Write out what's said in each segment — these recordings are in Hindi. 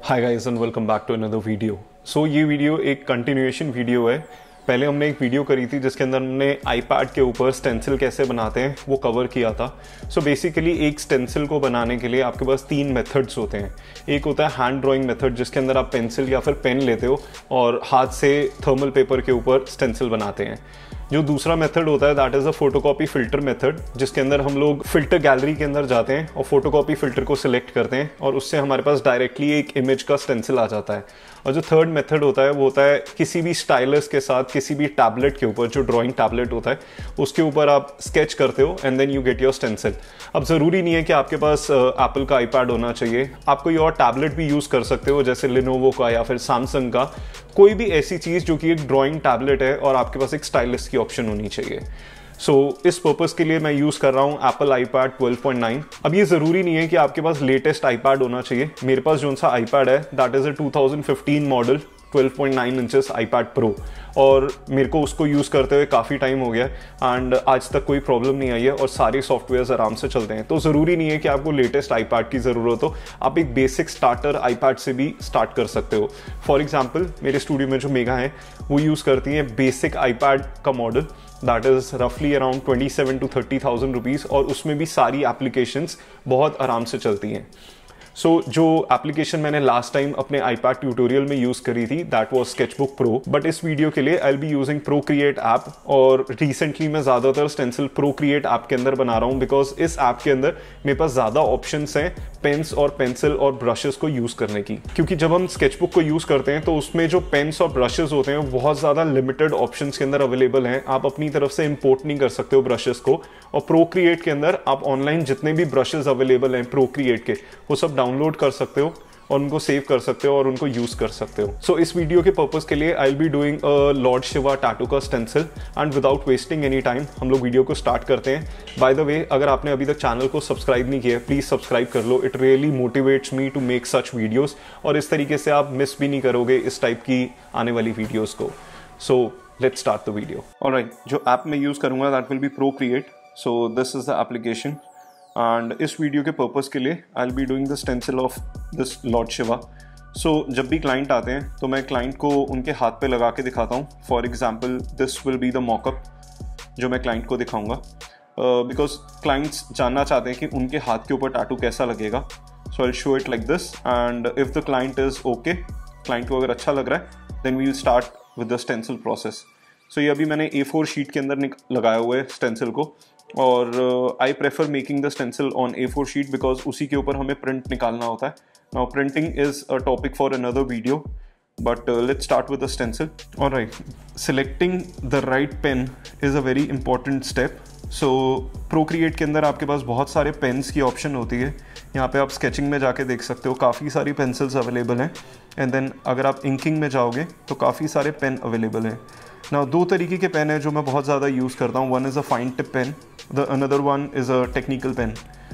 Hi guys and welcome back to another video. So ये वीडियो एक कंटिन्यूएशन वीडियो है। पहले हमने एक वीडियो करी थी जिसके अंदर हमने आईपैड के ऊपर स्टेंसिल कैसे बनाते हैं वो कवर किया था। सो बेसिकली एक स्टेंसिल को बनाने के लिए आपके पास तीन मेथड्स होते हैं। एक होता है हैंड ड्राइंग मेथड जिसके अंदर आप पेंसिल या फिर पेन लेते हो और हाथ से थर्मल पेपर के ऊपर स्टेंसिल बनाते हैं। जो दूसरा मेथड होता है that is a photocopy filter method, जिसके अंदर हम लोग फिल्टर गैलरी के अंदर जाते हैं और फोटोकॉपी फिल्टर को सिलेक्ट करते हैं और उससे हमारे पास डायरेक्टली एक इमेज का स्टेंसिल आ जाता है। और जो थर्ड मेथड होता है वो होता है किसी भी स्टाइलस के साथ किसी भी टैबलेट के ऊपर, जो ड्राइंग टैबलेट होता है उसके ऊपर आप स्केच करते हो and then you get your stencil. अब ज़रूरी नहीं है कि आपके पास एप्पल का आईपैड होना चाहिए, आप कोई और टैबलेट भी यूज़ कर सकते हो जैसे लिनोवो का या फिर सैमसंग का, कोई भी ऐसी चीज़ जो कि एक ड्राइंग टैबलेट है और आपके पास एक स्टाइलिस की ऑप्शन होनी चाहिए। इस पर्पस के लिए मैं यूज़ कर रहा हूँ एप्पल आईपैड 12.9। अब ये ज़रूरी नहीं है कि आपके पास लेटेस्ट आईपैड होना चाहिए। मेरे पास जो सा आईपैड है that is a 2015 model 12.9 inches iPad Pro, और मेरे को उसको यूज़ करते हुए काफ़ी टाइम हो गया एंड आज तक कोई प्रॉब्लम नहीं आई है और सारे सॉफ्टवेयर्स आराम से चलते हैं। तो ज़रूरी नहीं है कि आपको लेटेस्ट आईपैड की ज़रूरत हो, आप एक बेसिक स्टार्टर आईपैड से भी स्टार्ट कर सकते हो। फॉर एग्जाम्पल मेरे स्टूडियो में जो मेगा है वो यूज़ करती हैं बेसिक आईपैड का मॉडल दैट इज़ रफली अराउंड 27,000 to 30,000 रुपीज़, और उसमें भी सारी एप्लीकेशंस बहुत आराम से चलती हैं। जो एप्लीकेशन मैंने लास्ट टाइम अपने आईपैड ट्यूटोरियल में यूज़ करी थी that was Sketchbook Pro, but इस वीडियो के लिए I will be using Procreate app, और रिसेंटली मैं ज़्यादातर स्टेंसिल प्रोक्रिएट ऐप के अंदर बना रहा हूँ बिकॉज इस ऐप के अंदर मेरे पास ज़्यादा ऑप्शंस हैं पेन्स और पेंसिल और ब्रशेस को यूज़ करने की। क्योंकि जब हम स्केचबुक को यूज़ करते हैं तो उसमें जो पेन्स और ब्रशेस होते हैं वो बहुत ज़्यादा लिमिटेड ऑप्शंस के अंदर अवेलेबल हैं, आप अपनी तरफ से इंपोर्ट नहीं कर सकते हो ब्रशेस को। और प्रोक्रिएट के अंदर आप ऑनलाइन जितने भी ब्रशेस अवेलेबल हैं प्रोक्रिएट के वो सब डाउनलोड कर सकते हो और उनको सेव कर सकते हो और उनको यूज कर सकते हो। इस वीडियो के पर्पस के लिए I will be doing a Lord Shiva tattoo का stencil, and without wasting any time हम लोग वीडियो को स्टार्ट करते हैं। बाय द वे, अगर आपने अभी तक चैनल को सब्सक्राइब नहीं किया है प्लीज सब्सक्राइब कर लो, it really motivates me to make such videos, और इस तरीके से आप मिस भी नहीं करोगे इस टाइप की आने वाली वीडियोस को। So let's start the video. Alright, जो ऐप मैं यूज करूंगा that will be Procreate. So this is the application and इस वीडियो के पर्पस के लिए I will be doing the stencil of this Lord Shiva. जब भी क्लाइंट आते हैं तो मैं क्लाइंट को उनके हाथ पे लगा के दिखाता हूँ। For example this will be the mockup जो मैं क्लाइंट को दिखाऊंगा, बिकॉज क्लाइंट्स जानना चाहते हैं कि उनके हाथ के ऊपर टैटू कैसा लगेगा। So I will show it like this, and if the client is okay, client को अगर अच्छा लग रहा है then we will start with the stencil process. ये अभी मैंने A4 शीट के अंदर लगाया हुआ है स्टेंसिल को, और I prefer making the stencil on A4 sheet because उसी के ऊपर हमें प्रिंट निकालना होता है। Now printing is a topic for another video, but let's start with the stencil. Alright, selecting the right pen is a very important step. Procreate के अंदर आपके पास बहुत सारे पेन्स की ऑप्शन होती है। यहाँ पे आप स्केचिंग में जाके देख सकते हो काफ़ी सारी पेंसिल्स अवेलेबल हैं, एंड देन अगर आप इंकिंग में जाओगे तो काफ़ी सारे पेन अवेलेबल हैं। ना दो तरीके के पेन है जो मैं बहुत ज़्यादा यूज़ करता हूँ, one is a fine tip pen, the another one is a technical pen.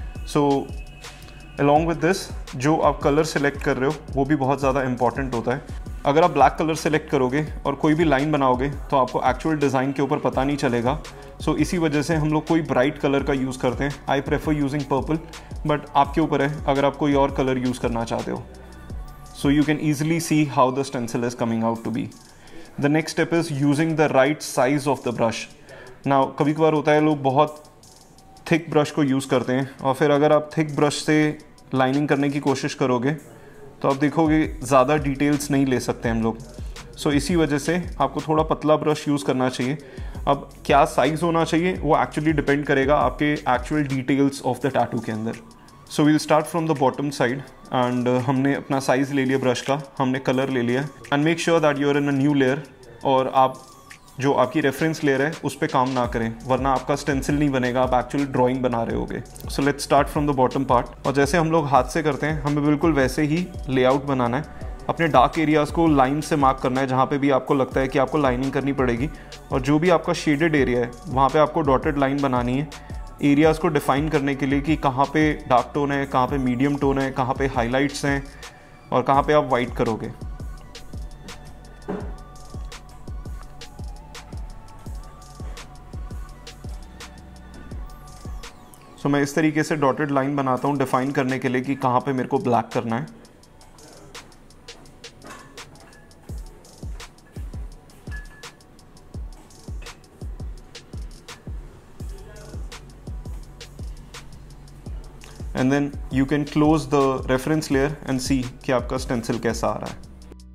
Along with this जो आप कलर सेलेक्ट कर रहे हो वो भी बहुत ज़्यादा इंपॉर्टेंट होता है। अगर आप ब्लैक कलर सेलेक्ट करोगे और कोई भी लाइन बनाओगे तो आपको एक्चुअल डिज़ाइन के ऊपर पता नहीं चलेगा। इसी वजह से हम लोग कोई ब्राइट कलर का यूज़ करते हैं। I prefer using purple, but आपके ऊपर है अगर आप कोई और कलर यूज़ करना चाहते हो। You can easily see how the stencil is coming out to be. The next step is using the right size of the brush. Now कभी कभार होता है लोग बहुत थिक ब्रश को यूज़ करते हैं, और फिर अगर आप थिक ब्रश से लाइनिंग करने की कोशिश करोगे तो आप देखोगे ज़्यादा डिटेल्स नहीं ले सकते हम लोग। इसी वजह से आपको थोड़ा पतला ब्रश यूज़ करना चाहिए। अब क्या साइज़ होना चाहिए वो एक्चुअली डिपेंड करेगा आपके actual details of the tattoo के अंदर। We'll start from the bottom side, and हमने अपना साइज़ ले लिया ब्रश का, हमने कलर ले लिया, and make sure that you are in a new layer, और आप जो आपकी रेफरेंस लेयर है उस पर काम ना करें वरना आपका स्टेंसिल नहीं बनेगा, आप एक्चुअली ड्राइंग बना रहे होगे। Let's start from the bottom part, और जैसे हम लोग हाथ से करते हैं हमें बिल्कुल वैसे ही लेआउट बनाना है। अपने डार्क एरियाज़ को लाइन से मार्क करना है जहाँ पे भी आपको लगता है कि आपको लाइनिंग करनी पड़ेगी, और जो भी आपका शेडेड एरिया है वहाँ पे आपको डॉटेड लाइन बनानी है एरियाज़ को डिफाइन करने के लिए कि कहाँ पे डार्क टोन है, कहाँ पे मीडियम टोन है, कहाँ पे हाइलाइट्स हैं और कहाँ पे आप वाइट करोगे। मैं इस तरीके से डॉटेड लाइन बनाता हूँ डिफाइन करने के लिए कि कहाँ पे मेरे को ब्लैक करना है। And then you can close the reference layer and see कि आपका स्टेंसिल कैसा आ रहा है।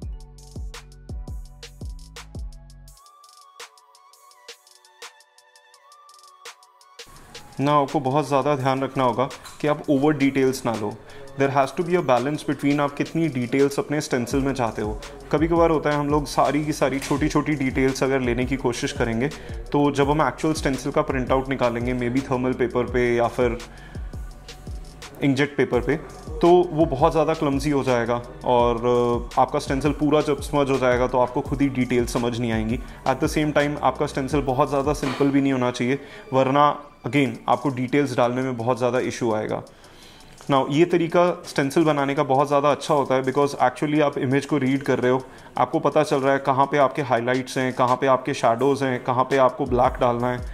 ना आपको बहुत ज़्यादा ध्यान रखना होगा कि आप ओवर डिटेल्स ना लो। There has to be a balance between आप कितनी डिटेल्स अपने स्टेंसिल में चाहते हो। कभी कभार होता है हम लोग सारी की सारी छोटी छोटी डिटेल्स अगर लेने की कोशिश करेंगे तो जब हम एक्चुअल स्टेंसिल का प्रिंट आउट निकालेंगे मे बी थर्मल पेपर पे या फिर इंकजेट पेपर पे, तो वो बहुत ज़्यादा क्लमजी हो जाएगा और आपका स्टेंसिल पूरा जब समझ हो जाएगा तो आपको खुद ही डिटेल समझ नहीं आएंगी। एट द सेम टाइम आपका स्टेंसिल बहुत ज़्यादा सिंपल भी नहीं होना चाहिए, वरना अगेन आपको डिटेल्स डालने में बहुत ज़्यादा इशू आएगा। नाउ ये तरीका स्टेंसिल बनाने का बहुत ज़्यादा अच्छा होता है बिकॉज एक्चुअली आप इमेज को रीड कर रहे हो, आपको पता चल रहा है कहाँ पे आपके हाईलाइट्स हैं, कहाँ पे आपके शैडोज़ हैं, कहाँ पे आपको ब्लैक डालना है।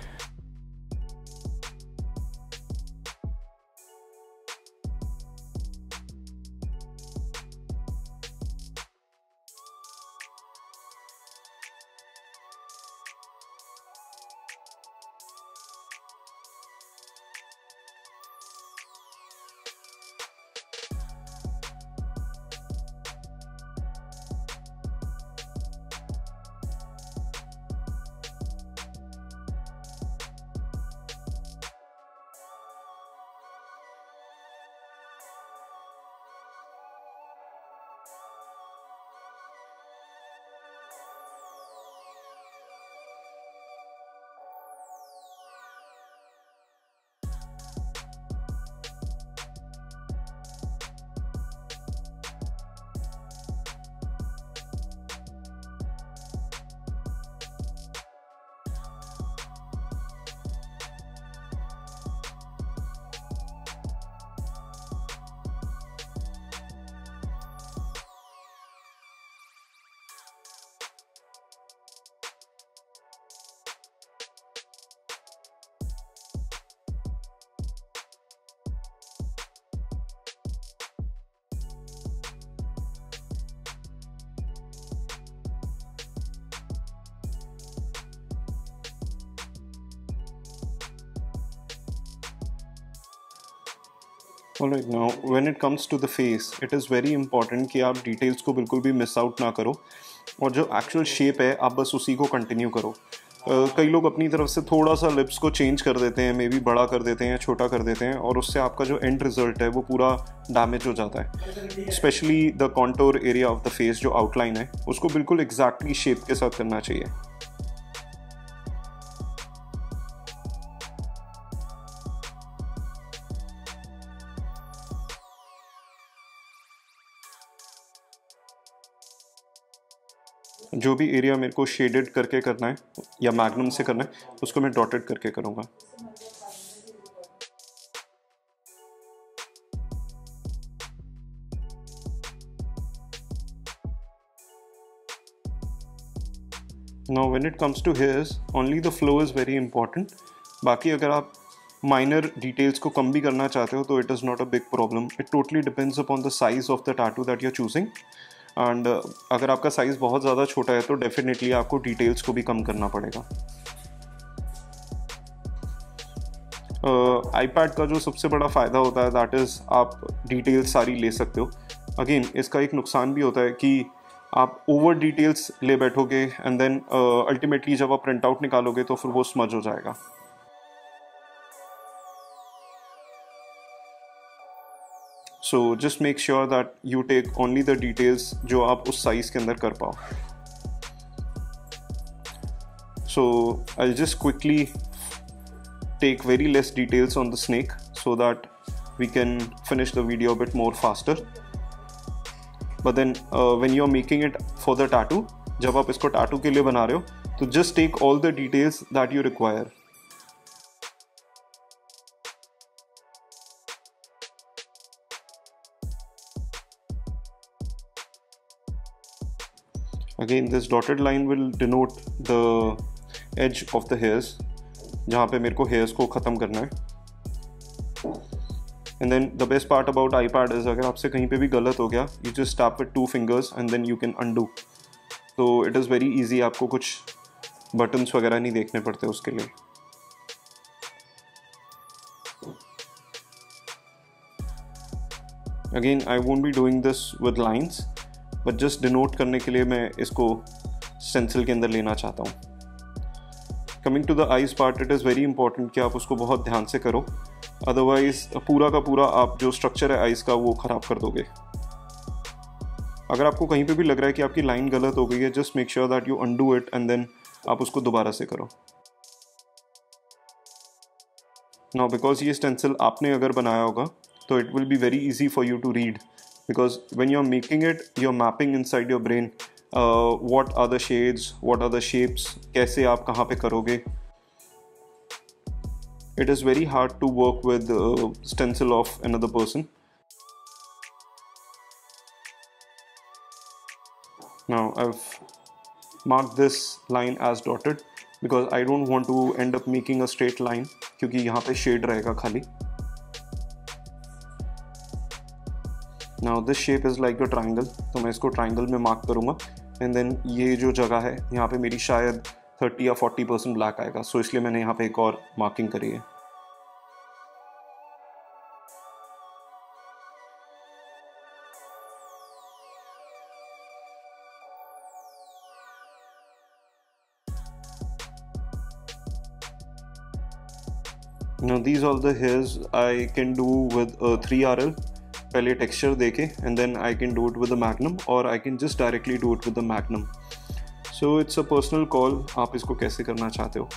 Alright, now when it comes to the face, it is very important कि आप डिटेल्स को बिल्कुल भी मिस आउट ना करो और जो एक्चुअल शेप है आप बस उसी को कंटिन्यू करो। कई लोग अपनी तरफ से थोड़ा सा लिप्स को चेंज कर देते हैं, मे बी बड़ा कर देते हैं, छोटा कर देते हैं, और उससे आपका जो एंड रिजल्ट है वो पूरा डैमेज हो जाता है। Especially the contour area of the face, जो आउटलाइन है उसको बिल्कुल एग्जैक्टली शेप के साथ करना चाहिए। जो भी एरिया मेरे को शेडेड करके करना है या मैग्नम से करना है उसको मैं डॉटेड करके करूँगा। Now when it comes to hairs, only the flow is very important. बाकी अगर आप माइनर डिटेल्स को कम भी करना चाहते हो तो it is not a big problem. It totally depends upon the size of the tattoo that you are choosing. And अगर आपका साइज़ बहुत ज़्यादा छोटा है तो डेफिनेटली आपको डिटेल्स को भी कम करना पड़ेगा। आईपैड का जो सबसे बड़ा फ़ायदा होता है दैट इज़ आप डिटेल्स सारी ले सकते हो। अगेन इसका एक नुकसान भी होता है कि आप ओवर डिटेल्स ले बैठोगे एंड देन अल्टीमेटली जब आप प्रिंट आउट निकालोगे तो फिर वो स्मज हो जाएगा। So just make sure that you take only the details जो आप उस साइज के अंदर कर पाओ। So I just quickly take very less details on the snake so that we can finish the video a bit more faster. But then when you are making it for the tattoo, जब आप इसको tattoo के लिए बना रहे हो तो just take all the details that you require. Again, this dotted line will denote the edge of the hairs, जहाँ पे मेरे को hairs को ख़त्म करना है। And then the best part about iPad is अगर आपसे कहीं पे भी गलत हो गया, you just tap with 2 fingers and then you can undo. So it is very easy, आपको कुछ buttons वगैरह नहीं देखने पड़ते उसके लिए। Again I won't be doing this with lines, but just denote करने के लिए मैं इसको स्टेंसिल के अंदर लेना चाहता हूँ। Coming to the eyes part, it is very important कि आप उसको बहुत ध्यान से करो, अदरवाइज पूरा का पूरा आप जो स्ट्रक्चर है आइज का वो ख़राब कर दोगे। अगर आपको कहीं पे भी लग रहा है कि आपकी लाइन गलत हो गई है, just make sure that you undo it and then आप उसको दोबारा से करो। नाउ बिकॉज ये स्टेंसिल आपने अगर बनाया होगा तो it will be very easy for you to read, because when you are making it you are mapping inside your brain what are the shades, what are the shapes, कैसे आप कहाँ पे करोगे। It is very hard to work with stencil of another person. Now I've marked this line as dotted because I don't want to end up making a straight line, क्योंकि यहाँ पे shade रहेगा खाली। Now this shape is like a triangle, तो मैं इसको triangle में mark करूँगा and then ये जो जगह है यहाँ पे मेरी शायद 30 या 40% black आएगा, so इसलिए मैंने यहाँ पे एक और marking करी है। Now these are the hairs I can do with a 3RL, पहले texture देके and then I can do it with the Magnum or I can just directly do it with the Magnum. So it's a personal call, आप इसको कैसे करना चाहते हो।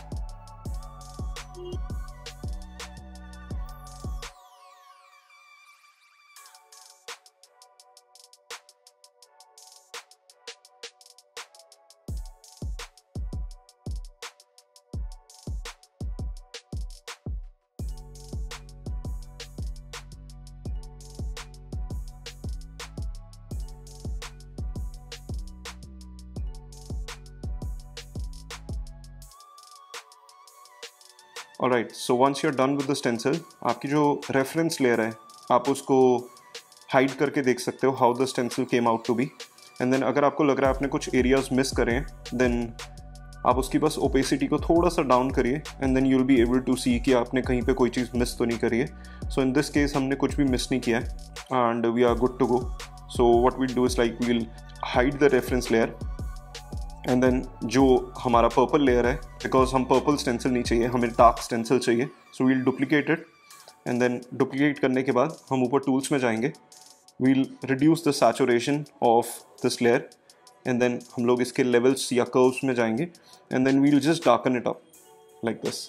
Alright, so once you're done with the stencil, आपकी जो reference layer है आप उसको hide करके देख सकते हो how the stencil came out to be, and then अगर आपको लग रहा है आपने कुछ areas miss करे हैं then आप उसकी बस opacity को थोड़ा सा down करिए and then you'll be able to see कि आपने कहीं पे कोई चीज़ miss तो नहीं करी है। So in this case हमने कुछ भी miss नहीं किया है and we are good to go. So what we'll do is like we'll hide the reference layer and then जो हमारा पर्पल लेयर है, बिकॉज हम पर्पल स्टेंसिल नहीं चाहिए, हमें डार्क स्टेंसिल चाहिए, so we'll duplicate it and then duplicate करने के बाद हम ऊपर टूल्स में जाएंगे, we'll reduce the saturation of this layer and then हम लोग इसके लेवल्स या कर्व्स में जाएंगे and then we'll just darken it up like this.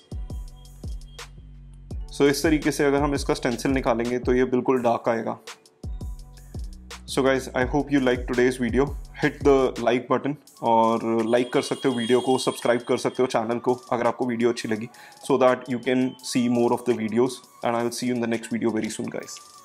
So इस तरीके से अगर हम इसका स्टेंसिल निकालेंगे तो ये बिल्कुल डार्क आएगा। So guys, I hope you liked today's video. Hit the like button और like कर सकते हो वीडियो को, सब्सक्राइब कर सकते हो चैनल को अगर आपको वीडियो अच्छी लगी, so that you can see more of the videos and I will see you in the next video very soon guys.